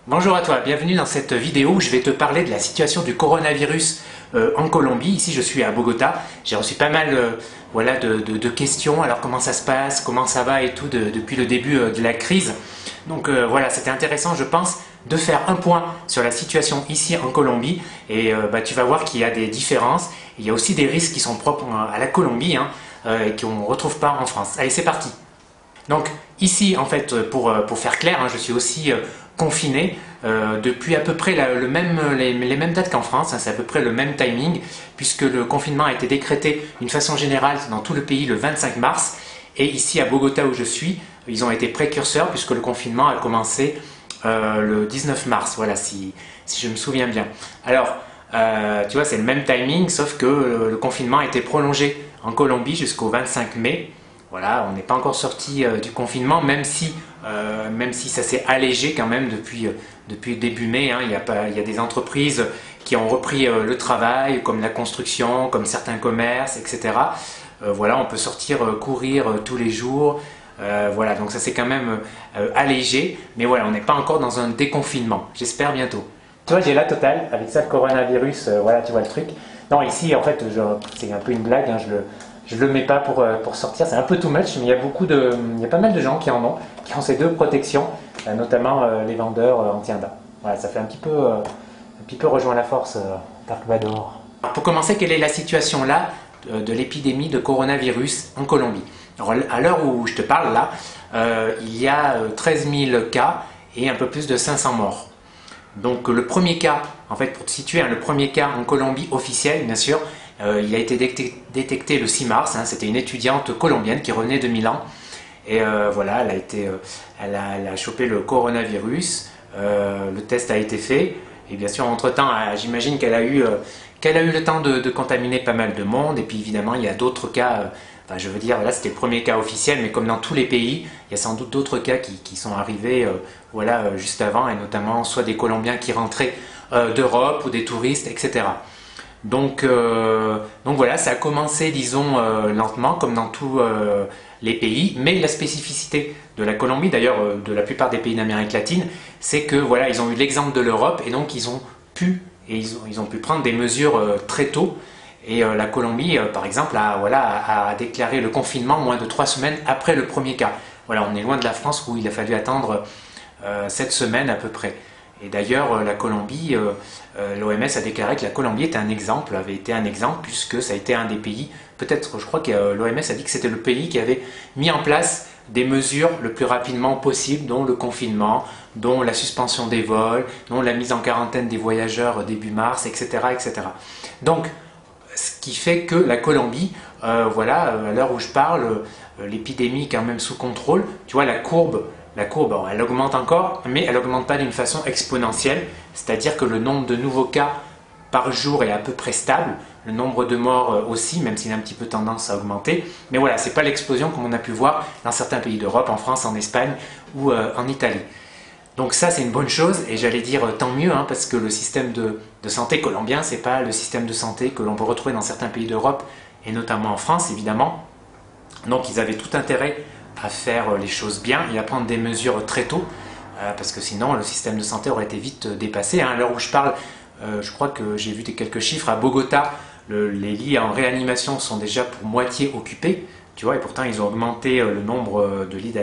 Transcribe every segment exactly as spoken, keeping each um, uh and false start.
Bonjour à toi, bienvenue dans cette vidéo où je vais te parler de la situation du coronavirus euh, en Colombie. Ici je suis à Bogota, j'ai reçu pas mal euh, voilà, de, de, de questions, alors comment ça se passe, comment ça va et tout de, depuis le début euh, de la crise. Donc euh, voilà, c'était intéressant je pense de faire un point sur la situation ici en Colombie et euh, bah, tu vas voir qu'il y a des différences, il y a aussi des risques qui sont propres à la Colombie hein, euh, et qu'on ne retrouve pas en France. Allez c'est parti. Donc ici en fait pour, pour faire clair, hein, je suis aussi euh, confiné euh, depuis à peu près la, le même, les, les mêmes dates qu'en France, hein, c'est à peu près le même timing puisque le confinement a été décrété d'une façon générale dans tout le pays le vingt-cinq mars et ici à Bogota où je suis, ils ont été précurseurs puisque le confinement a commencé euh, le dix-neuf mars, voilà si, si je me souviens bien. Alors euh, tu vois c'est le même timing sauf que euh, le confinement a été prolongé en Colombie jusqu'au vingt-cinq mai. Voilà, on n'est pas encore sorti euh, du confinement, même si, euh, même si ça s'est allégé quand même depuis, euh, depuis début mai. Hein, il, y a pas, il y a des entreprises qui ont repris euh, le travail, comme la construction, comme certains commerces, et cetera. Euh, voilà, on peut sortir euh, courir euh, tous les jours. Euh, voilà, donc ça s'est quand même euh, allégé. Mais voilà, on n'est pas encore dans un déconfinement. J'espère bientôt. Tu vois, j'ai la totale avec ça, le coronavirus. Euh, voilà, tu vois le truc. Non, ici, en fait, c'est un peu une blague. Hein, je le... Je ne le mets pas pour, pour sortir, c'est un peu too much, mais il y a beaucoup de, il y a pas mal de gens qui en ont, qui ont ces deux protections, notamment euh, les vendeurs euh, anti-inda. Voilà, ça fait un petit peu, euh, un petit peu rejoint la force, euh, Dark Vador. Pour commencer, quelle est la situation là de, de l'épidémie de coronavirus en Colombie? Alors, à l'heure où je te parle là, euh, il y a treize mille cas et un peu plus de cinq cents morts. Donc le premier cas, en fait pour te situer, hein, le premier cas en Colombie officiel bien sûr, euh, il a été détecté le six mars, hein, c'était une étudiante colombienne qui revenait de Milan et euh, voilà, elle a, été, euh, elle, a, elle a chopé le coronavirus, euh, le test a été fait et bien sûr entre temps j'imagine qu'elle a, eu, euh, qu'elle a eu le temps de, de contaminer pas mal de monde et puis évidemment il y a d'autres cas. Euh, Enfin, je veux dire, là c'était le premier cas officiel, mais comme dans tous les pays, il y a sans doute d'autres cas qui, qui sont arrivés euh, voilà, euh, juste avant, et notamment soit des Colombiens qui rentraient euh, d'Europe ou des touristes, et cetera. Donc, euh, donc voilà, ça a commencé, disons, euh, lentement, comme dans tous euh, les pays, mais la spécificité de la Colombie, d'ailleurs euh, de la plupart des pays d'Amérique latine, c'est que voilà, ils ont eu l'exemple de l'Europe, et donc ils ont pu, et ils ont, ils ont pu prendre des mesures euh, très tôt. Et euh, la Colombie, euh, par exemple, a, voilà, a, a déclaré le confinement moins de trois semaines après le premier cas. Voilà, on est loin de la France où il a fallu attendre euh, sept semaines à peu près. Et d'ailleurs, euh, la Colombie, euh, euh, l'O M S a déclaré que la Colombie était un exemple, avait été un exemple, puisque ça a été un des pays, peut-être, je crois que euh, l'O M S a dit que c'était le pays qui avait mis en place des mesures le plus rapidement possible, dont le confinement, dont la suspension des vols, dont la mise en quarantaine des voyageurs début mars, et cetera, et cetera. Donc, ce qui fait que la Colombie, euh, voilà, à l'heure où je parle, euh, l'épidémie est quand même sous contrôle. Tu vois, la courbe, la courbe, bon, elle augmente encore, mais elle n'augmente pas d'une façon exponentielle. C'est-à-dire que le nombre de nouveaux cas par jour est à peu près stable. Le nombre de morts aussi, même s'il a un petit peu tendance à augmenter. Mais voilà, ce n'est pas l'explosion comme on a pu voir dans certains pays d'Europe, en France, en Espagne ou euh, en Italie. Donc ça c'est une bonne chose et j'allais dire tant mieux hein, parce que le système de, de santé colombien c'est pas le système de santé que l'on peut retrouver dans certains pays d'Europe et notamment en France évidemment. Donc ils avaient tout intérêt à faire les choses bien et à prendre des mesures très tôt euh, parce que sinon le système de santé aurait été vite dépassé. Hein. À l'heure où je parle, euh, je crois que j'ai vu quelques chiffres à Bogota, le, les lits en réanimation sont déjà pour moitié occupés. Tu vois, et pourtant ils ont augmenté le nombre de lits,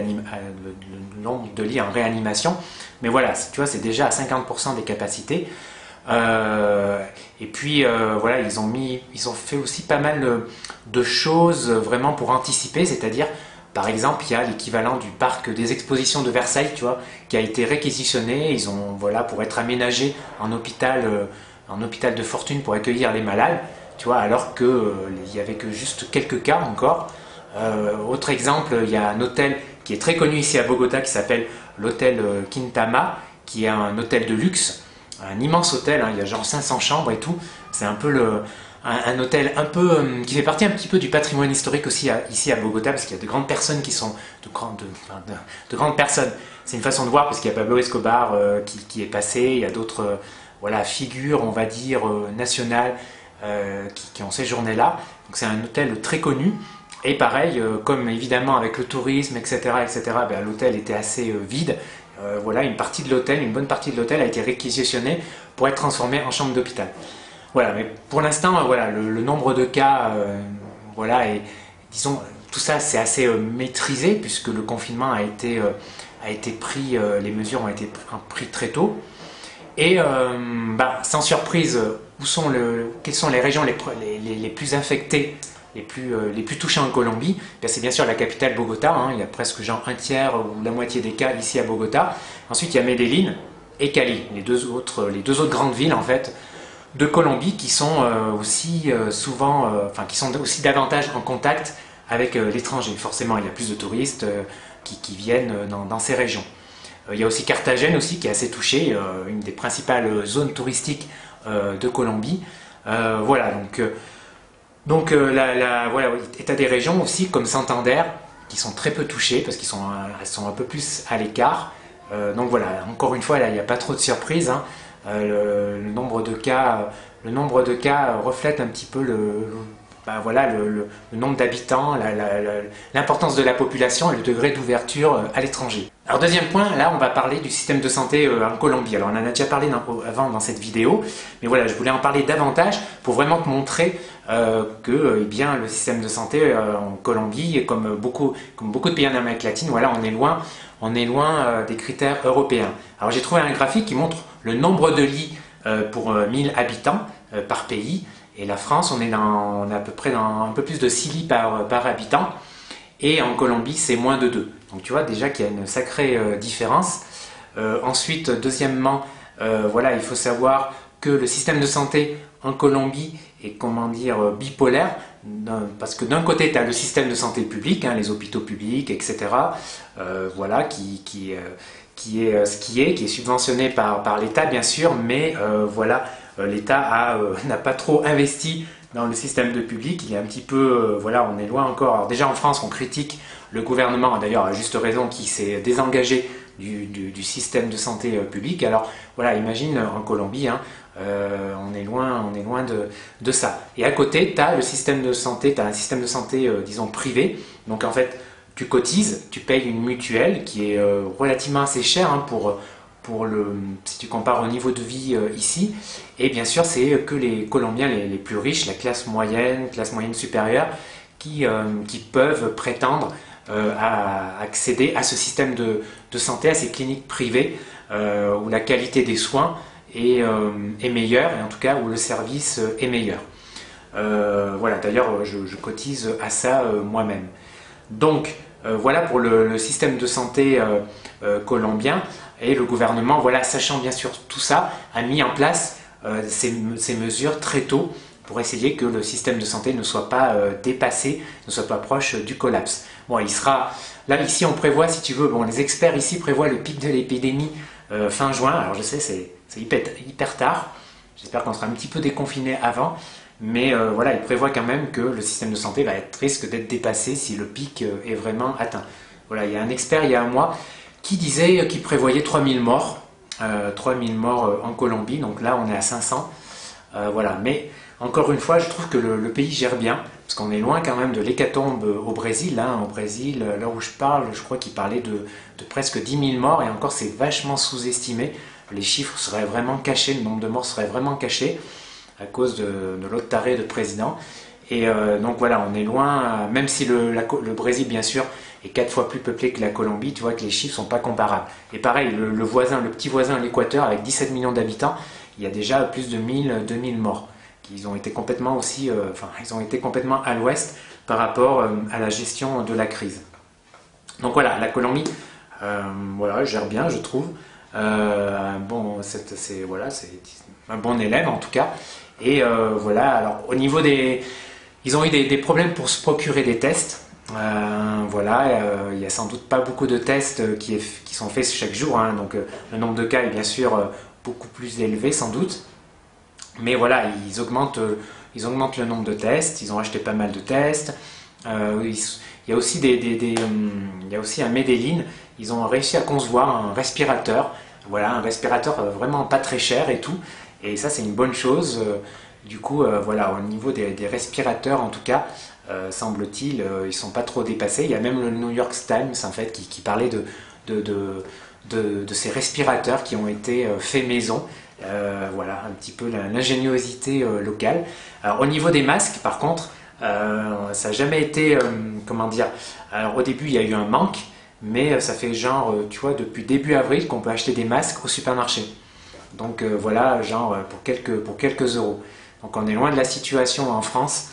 le nombre de lits en réanimation. Mais voilà, tu vois, c'est déjà à cinquante pour cent des capacités. Euh, et puis euh, voilà, ils ont mis, ils ont fait aussi pas mal de choses vraiment pour anticiper, c'est-à-dire, par exemple, il y a l'équivalent du parc des expositions de Versailles, tu vois, qui a été réquisitionné. Ils ont, voilà, pour être aménagé en hôpital, euh, en hôpital de fortune pour accueillir les malades, tu vois, alors qu'il euh, n'y avait que juste quelques cas encore. Euh, autre exemple, il y a un hôtel qui est très connu ici à Bogota qui s'appelle l'hôtel Quintama, qui est un hôtel de luxe, un immense hôtel, hein, il y a genre cinq cents chambres et tout. C'est un peu le, un, un hôtel un peu, euh, qui fait partie un petit peu du patrimoine historique aussi à, ici à Bogota, parce qu'il y a de grandes personnes qui sont, de grandes, de, de, de grandes personnes. C'est une façon de voir parce qu'il y a Pablo Escobar euh, qui, qui est passé, il y a d'autres euh, voilà, figures, on va dire, euh, nationales euh, qui, qui ont séjourné là. Donc c'est un hôtel très connu. Et pareil, euh, comme évidemment avec le tourisme, et cetera, et cetera, ben, l'hôtel était assez euh, vide. Euh, voilà, une partie de l'hôtel, une bonne partie de l'hôtel a été réquisitionnée pour être transformée en chambre d'hôpital. Voilà, mais pour l'instant, euh, voilà, le, le nombre de cas, euh, voilà, et disons, tout ça c'est assez euh, maîtrisé puisque le confinement a été, euh, a été pris, euh, les mesures ont été prises très tôt. Et euh, bah, sans surprise, où sont le, quelles sont les régions les, les, les plus infectées, les plus, euh, les plus touchées en Colombie? C'est bien sûr la capitale Bogota, hein, il y a presque genre un tiers ou la moitié des cas ici à Bogota. Ensuite il y a Medellín et Cali, les deux autres, les deux autres grandes villes en fait de Colombie qui sont euh, aussi euh, souvent, euh, enfin qui sont aussi davantage en contact avec euh, l'étranger. Forcément il y a plus de touristes euh, qui, qui viennent dans, dans ces régions. Il y a aussi Carthagène aussi qui est assez touchée, une des principales zones touristiques de Colombie. Euh, voilà, donc, donc la, la, voilà, état des régions aussi comme Santander qui sont très peu touchées parce qu'elles sont, elles sont un peu plus à l'écart. Euh, donc voilà, encore une fois, là, il n'y a pas trop de surprises. Hein. Euh, le, le, nombre de cas, le nombre de cas reflète un petit peu le, le ben voilà, le, le, le nombre d'habitants, l'importance de la population et le degré d'ouverture à l'étranger. Alors deuxième point, là on va parler du système de santé en Colombie. Alors on en a déjà parlé dans, avant dans cette vidéo, mais voilà, je voulais en parler davantage pour vraiment te montrer euh, que eh bien, le système de santé euh, en Colombie, comme beaucoup, comme beaucoup de pays en Amérique latine, voilà, on est loin, on est loin euh, des critères européens. Alors j'ai trouvé un graphique qui montre le nombre de lits euh, pour euh, mille habitants euh, par pays. Et la France, on est, dans, on est à peu près dans un peu plus de six lits par, par habitant. Et en Colombie, c'est moins de deux. Donc tu vois déjà qu'il y a une sacrée euh, différence. Euh, ensuite, deuxièmement, euh, voilà, il faut savoir que le système de santé en Colombie est, comment dire, bipolaire. Parce que d'un côté, tu as le système de santé public, hein, les hôpitaux publics, et cetera. Euh, voilà, qui, qui, euh, qui est ce qui est, qui est subventionné par, par l'État, bien sûr, mais euh, voilà. L'État euh, n'a pas trop investi dans le système de public, il est un petit peu, euh, voilà, on est loin encore. Alors déjà en France, on critique le gouvernement, d'ailleurs à juste raison, qui s'est désengagé du, du, du système de santé euh, public. Alors voilà, imagine en Colombie, hein, euh, on est loin, on est loin de, de ça. Et à côté, tu as le système de santé, tu as un système de santé, euh, disons, privé. Donc en fait, tu cotises, tu payes une mutuelle qui est euh, relativement assez chère hein, pour... Pour le, si tu compares au niveau de vie euh, ici, et bien sûr c'est que les Colombiens les, les plus riches, la classe moyenne, classe moyenne supérieure, qui, euh, qui peuvent prétendre euh, à accéder à ce système de, de santé, à ces cliniques privées, euh, où la qualité des soins est, euh, est meilleure, et en tout cas où le service est meilleur. Euh, voilà, d'ailleurs je, je cotise à ça euh, moi-même. Donc euh, voilà pour le, le système de santé euh, euh, colombien. Et le gouvernement, voilà, sachant bien sûr tout ça, a mis en place euh, ces, ces mesures très tôt pour essayer que le système de santé ne soit pas euh, dépassé, ne soit pas proche du collapse. Bon, il sera... Là, ici, on prévoit, si tu veux, bon, les experts ici prévoient le pic de l'épidémie euh, fin juin. Alors, je sais, c'est hyper, hyper tard. J'espère qu'on sera un petit peu déconfiné avant. Mais euh, voilà, ils prévoient quand même que le système de santé va être, risque d'être dépassé si le pic euh, est vraiment atteint. Voilà, il y a un expert, il y a un mois, qui disait qu'il prévoyait trois mille morts, euh, trois mille morts euh, en Colombie, donc là on est à cinq cents, euh, voilà, mais encore une fois je trouve que le, le pays gère bien, parce qu'on est loin quand même de l'hécatombe au Brésil, hein. Au Brésil, là où je parle, je crois qu'il parlait de, de presque dix mille morts, et encore c'est vachement sous-estimé, les chiffres seraient vraiment cachés, le nombre de morts serait vraiment caché, à cause de, de l'autre taré de président, et euh, donc voilà, on est loin, même si le, la, le Brésil bien sûr est quatre fois plus peuplé que la Colombie, tu vois que les chiffres sont pas comparables. Et pareil, le, le voisin, le petit voisin, l'Équateur, avec dix-sept millions d'habitants, il y a déjà plus de mille, deux mille morts. Ils ont été complètement aussi, euh, enfin, ils ont été complètement à l'ouest par rapport euh, à la gestion de la crise. Donc voilà, la Colombie, euh, voilà, gère bien, je trouve. Euh, bon, c'est voilà, c'est un bon élève en tout cas. Et euh, voilà, alors au niveau des, ils ont eu des, des problèmes pour se procurer des tests. Euh, voilà, euh, il n'y a sans doute pas beaucoup de tests qui, est, qui sont faits chaque jour, hein, donc euh, le nombre de cas est bien sûr euh, beaucoup plus élevé sans doute, mais voilà, ils augmentent, euh, ils augmentent le nombre de tests, ils ont acheté pas mal de tests, euh, il, il y a aussi des, des, des um, il y a aussi à Medellín, ils ont réussi à concevoir un respirateur, voilà, un respirateur euh, vraiment pas très cher et tout, et ça c'est une bonne chose, euh, du coup euh, voilà, au niveau des, des respirateurs en tout cas, Euh, semble-t-il, euh, ils ne sont pas trop dépassés. Il y a même le New York Times en fait, qui, qui parlait de, de, de, de, de ces respirateurs qui ont été euh, faits maison. Euh, voilà, un petit peu l'ingéniosité euh, locale. Alors, au niveau des masques, par contre, euh, ça n'a jamais été, euh, comment dire, alors au début il y a eu un manque, mais euh, ça fait genre, euh, tu vois, depuis début avril qu'on peut acheter des masques au supermarché. Donc euh, voilà, genre pour quelques, pour quelques euros. Donc on est loin de la situation en France,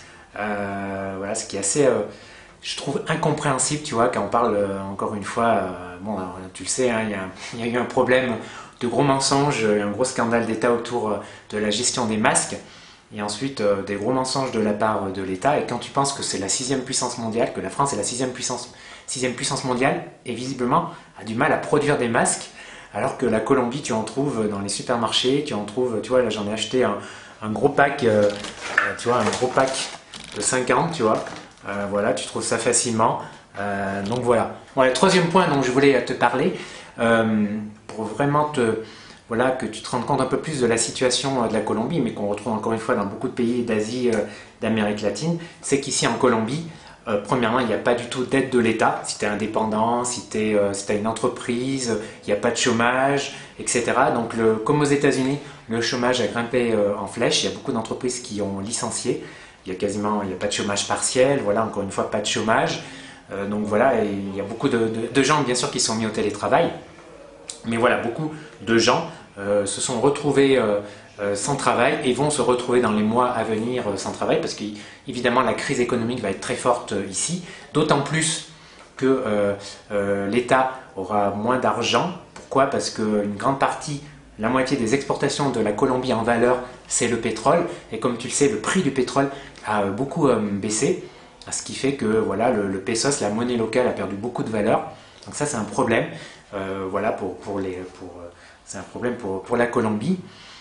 euh, voilà, ce qui est assez, euh, je trouve incompréhensible, tu vois, quand on parle, euh, encore une fois, euh, bon, alors, tu le sais, hein, il y a, il y a eu un problème de gros mensonges, un gros scandale d'État autour de la gestion des masques, et ensuite euh, des gros mensonges de la part de l'État. Et quand tu penses que c'est la sixième puissance mondiale, que la France est la sixième puissance, sixième puissance mondiale, et visiblement a du mal à produire des masques, alors que la Colombie, tu en trouves dans les supermarchés, tu en trouves, tu vois, là j'en ai acheté un, un gros pack, euh, tu vois, un gros pack de cinquante, tu vois, euh, voilà, tu trouves ça facilement. Euh, donc voilà. Bon, le troisième point dont je voulais te parler, euh, pour vraiment te, voilà, que tu te rendes compte un peu plus de la situation de la Colombie, mais qu'on retrouve encore une fois dans beaucoup de pays d'Asie, euh, d'Amérique latine, c'est qu'ici en Colombie, euh, premièrement, il n'y a pas du tout d'aide de l'État. Si tu es indépendant, si tu euh, si as une entreprise, il n'y a pas de chômage, et cetera. Donc, le, comme aux États-Unis, le chômage a grimpé euh, en flèche. Il y a beaucoup d'entreprises qui ont licencié. Il y a quasiment, il n'y a pas de chômage partiel. Voilà, encore une fois, pas de chômage. Euh, donc voilà, et il y a beaucoup de, de, de gens, bien sûr, qui sont mis au télétravail. Mais voilà, beaucoup de gens euh, se sont retrouvés euh, euh, sans travail et vont se retrouver dans les mois à venir euh, sans travail parce qu'évidemment la crise économique va être très forte euh, ici, d'autant plus que euh, euh, l'État aura moins d'argent. Pourquoi? Parce qu'une grande partie, la moitié des exportations de la Colombie en valeur, c'est le pétrole. Et comme tu le sais, le prix du pétrole a beaucoup euh, baissé, ce qui fait que voilà, le, le pesos, la monnaie locale, a perdu beaucoup de valeur. Donc ça, c'est un problème. Euh, voilà, pour, pour les, pour, euh, c'est un problème pour, pour la Colombie.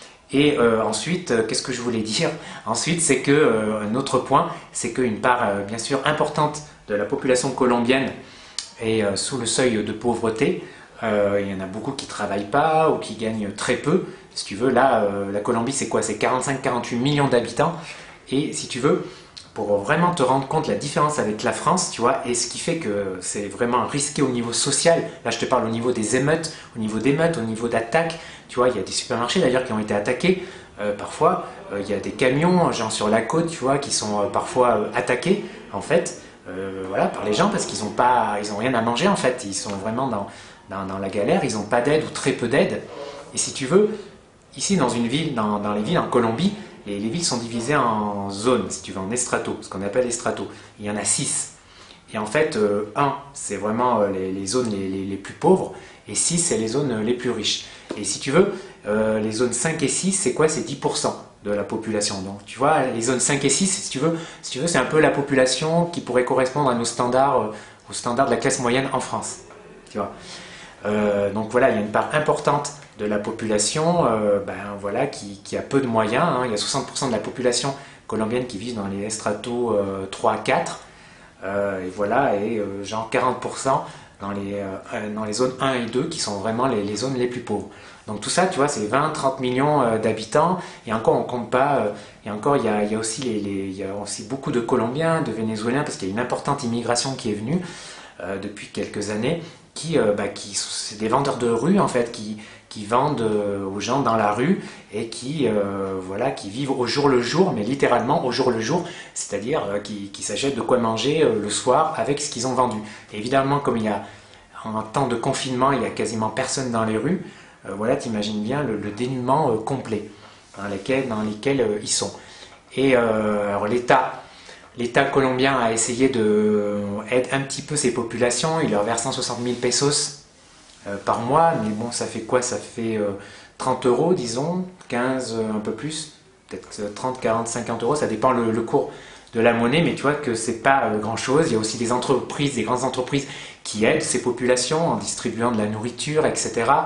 Et euh, ensuite, euh, qu'est-ce que je voulais dire? Ensuite, c'est que euh, un autre point, c'est qu'une part euh, bien sûr importante de la population colombienne est euh, sous le seuil de pauvreté. Euh, il y en a beaucoup qui ne travaillent pas ou qui gagnent très peu. Si tu veux, là, euh, la Colombie, c'est quoi? C'est quarante-cinq à quarante-huit millions d'habitants. Et si tu veux, pour vraiment te rendre compte de la différence avec la France, tu vois, et ce qui fait que c'est vraiment risqué au niveau social. Là, je te parle au niveau des émeutes, au niveau d'émeutes, au niveau d'attaques. Tu vois, il y a des supermarchés d'ailleurs qui ont été attaqués. Euh, parfois, euh, il y a des camions, genre sur la côte, tu vois, qui sont euh, parfois euh, attaqués, en fait, euh, voilà, par les gens parce qu'ils n'ont pas, ils ont rien à manger, en fait. Ils sont vraiment dans, dans, dans la galère, ils n'ont pas d'aide ou très peu d'aide. Et si tu veux, ici, dans une ville, dans, dans les villes en Colombie, les, les villes sont divisées en zones, si tu veux, en estratos, ce qu'on appelle estratos. Il y en a six. Et en fait, euh, un, c'est vraiment euh, les, les zones les, les, les plus pauvres, et six, c'est les zones les plus riches. Et si tu veux, euh, les zones cinq et six, c'est quoi? C'est dix pour cent de la population. Donc, tu vois, les zones cinq et six, si tu veux, si tu veux, c'est un peu la population qui pourrait correspondre à nos standards, euh, aux standards de la classe moyenne en France. Tu vois. Euh, donc voilà, il y a une part importante de la population euh, ben, voilà, qui, qui a peu de moyens. Hein. Il y a soixante pour cent de la population colombienne qui vit dans les stratos euh, trois à quatre. Euh, et voilà, et euh, genre quarante pour cent dans les, euh, dans les zones un et deux qui sont vraiment les, les zones les plus pauvres. Donc tout ça, tu vois, c'est vingt à trente millions euh, d'habitants. Et encore, on compte pas. Euh, et encore, il y a, il y a aussi les, les, il y a aussi beaucoup de Colombiens, de Vénézuéliens, parce qu'il y a une importante immigration qui est venue euh, depuis quelques années. Qui, euh, bah, qui c'est des vendeurs de rue en fait, qui, qui vendent euh, aux gens dans la rue et qui, euh, voilà, qui vivent au jour le jour, mais littéralement au jour le jour, c'est-à-dire euh, qui, qui s'achètent de quoi manger euh, le soir avec ce qu'ils ont vendu. Et évidemment, comme il y a en temps de confinement, il n'y a quasiment personne dans les rues, euh, voilà, t'imagines bien le, le dénuement euh, complet dans lesquels, dans lesquels euh, ils sont. Et euh, alors l'État L'État colombien a essayé d'aider un petit peu ces populations. Il leur verse cent soixante mille pesos euh, par mois. Mais bon, ça fait quoi? Ça fait euh, trente euros, disons, quinze, euh, un peu plus. Peut-être trente, quarante, cinquante euros. Ça dépend le, le cours de la monnaie. Mais tu vois que c'est pas euh, grand-chose. Il y a aussi des entreprises, des grandes entreprises qui aident ces populations en distribuant de la nourriture, et cetera.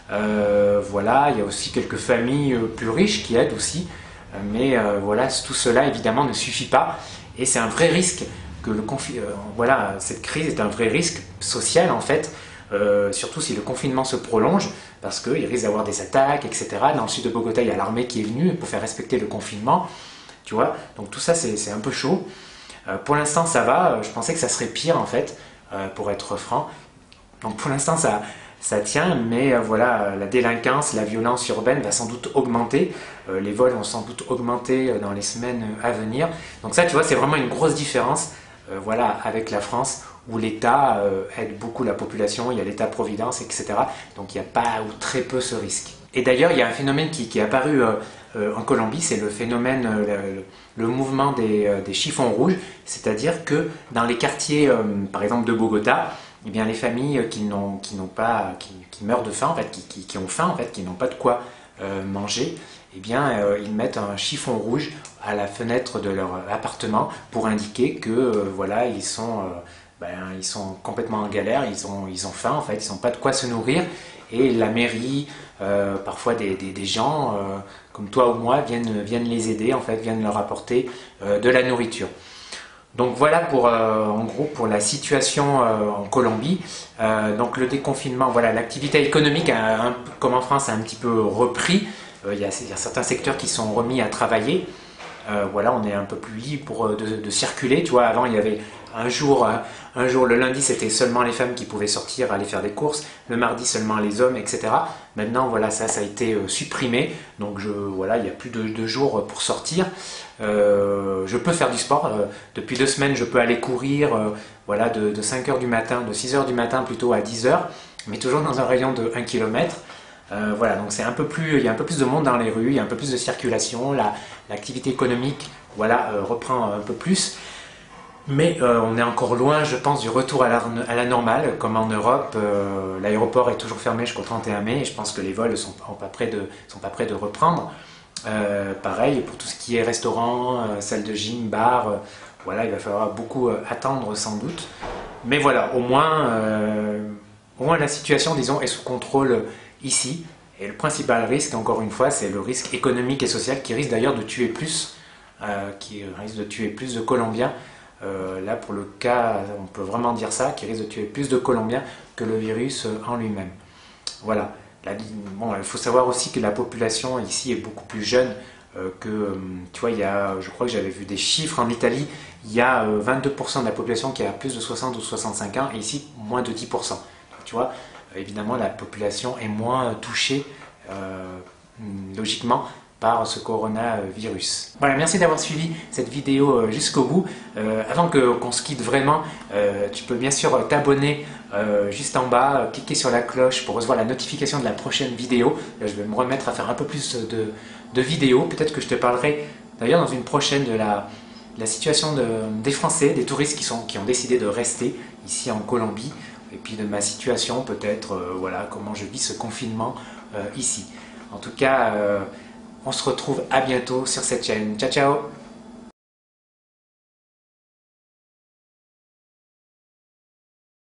Euh, voilà, il y a aussi quelques familles euh, plus riches qui aident aussi. Euh, mais euh, voilà, tout cela, évidemment, ne suffit pas. Et c'est un vrai risque que le confi- euh, voilà, cette crise est un vrai risque social en fait, euh, surtout si le confinement se prolonge, parce qu'il risque d'avoir des attaques, et cetera. Dans le sud de Bogota, il y a l'armée qui est venue pour faire respecter le confinement, tu vois. Donc tout ça, c'est, c'est un peu chaud. Euh, pour l'instant, ça va. Je pensais que ça serait pire en fait, euh, pour être franc. Donc pour l'instant, ça, ça tient, mais euh, voilà, la délinquance, la violence urbaine va sans doute augmenter, euh, les vols vont sans doute augmenter euh, dans les semaines à venir. Donc ça, tu vois, c'est vraiment une grosse différence, euh, voilà, avec la France, où l'État euh, aide beaucoup la population, il y a l'État-providence, et cetera. Donc il n'y a pas ou très peu ce risque. Et d'ailleurs, il y a un phénomène qui, qui est apparu euh, euh, en Colombie, c'est le phénomène, euh, le, le mouvement des, euh, des chiffons rouges, c'est-à-dire que dans les quartiers, euh, par exemple de Bogota, eh bien, les familles qui, n'ont, qui, n'ont pas, qui, qui meurent de faim, en fait, qui, qui, qui ont faim, en fait, qui n'ont pas de quoi euh, manger, eh bien, euh, ils mettent un chiffon rouge à la fenêtre de leur appartement pour indiquer que euh, voilà, ils sont, euh, ben, ils sont complètement en galère, ils ont, ils ont faim, en fait, ils n'ont pas de quoi se nourrir. Et la mairie, euh, parfois des, des, des gens euh, comme toi ou moi viennent, viennent les aider, en fait, viennent leur apporter euh, de la nourriture. Donc voilà pour, euh, en gros pour la situation euh, en Colombie. Euh, donc le déconfinement, voilà, l'activité économique, a, un, comme en France, a un petit peu repris. Euh, il, y a, il y a certains secteurs qui sont remis à travailler. Euh, voilà, on est un peu plus libre pour, de, de circuler. Tu vois, avant il y avait un jour, un jour le lundi c'était seulement les femmes qui pouvaient sortir, aller faire des courses, le mardi seulement les hommes, et cetera. Maintenant voilà, ça, ça a été euh, supprimé, donc je, voilà, il n'y a plus de, de jours pour sortir. Euh, je peux faire du sport, euh, depuis deux semaines je peux aller courir, euh, voilà, de, de cinq heures du matin, de six heures du matin plutôt à dix heures, mais toujours dans un rayon de un kilomètre. Euh, voilà, donc c'est un peu plus, il y a un peu plus de monde dans les rues, il y a un peu plus de circulation, la, l'activité économique, voilà, euh, reprend un peu plus. Mais euh, on est encore loin, je pense, du retour à la, à la normale, comme en Europe. Euh, l'aéroport est toujours fermé jusqu'au trente et un mai, et je pense que les vols ne sont, sont pas prêts de, sont pas prêts de reprendre. Euh, pareil, pour tout ce qui est restaurant, euh, salle de gym, bar, euh, voilà, il va falloir beaucoup euh, attendre sans doute. Mais voilà, au moins, euh, au moins la situation, disons, est sous contrôle ici. Et le principal risque, encore une fois, c'est le risque économique et social qui risque d'ailleurs de tuer plus, euh, qui risque de tuer plus de Colombiens. Euh, là, pour le cas, on peut vraiment dire ça, qui risque de tuer plus de Colombiens que le virus en lui-même. Voilà. La, bon, il faut savoir aussi que la population ici est beaucoup plus jeune euh, que, tu vois, il y a, je crois que j'avais vu des chiffres en Italie, il y a euh, vingt-deux pour cent de la population qui a plus de soixante ou soixante-cinq ans, et ici, moins de dix pour cent. Donc, tu vois, euh, évidemment, la population est moins touchée, euh, logiquement, par ce coronavirus. Voilà, merci d'avoir suivi cette vidéo jusqu'au bout. Euh, avant que, qu'on se quitte vraiment, euh, tu peux bien sûr t'abonner euh, juste en bas, euh, cliquer sur la cloche pour recevoir la notification de la prochaine vidéo. Là, je vais me remettre à faire un peu plus de, de vidéos. Peut-être que je te parlerai d'ailleurs dans une prochaine de la, de la situation de, des Français, des touristes qui, sont, qui ont décidé de rester ici en Colombie, et puis de ma situation peut-être, euh, voilà, comment je vis ce confinement euh, ici. En tout cas, euh, on se retrouve à bientôt sur cette chaîne. Ciao, ciao!